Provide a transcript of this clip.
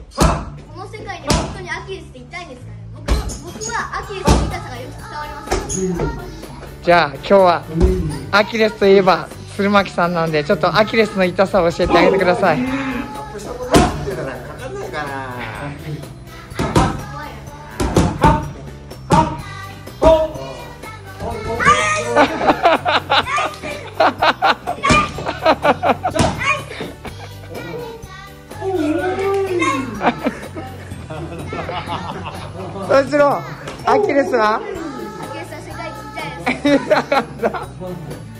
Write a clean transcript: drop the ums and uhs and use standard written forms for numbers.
この世界に本当にアキレスっていたいんですかね。僕はアキレスの痛さがよく伝わります。 じゃあ今日はアキレスといえば鶴巻さんなんで、ちょっとアキレスの痛さを教えてあげてください。そいつのアキレスはアキレスは世界一痛いです。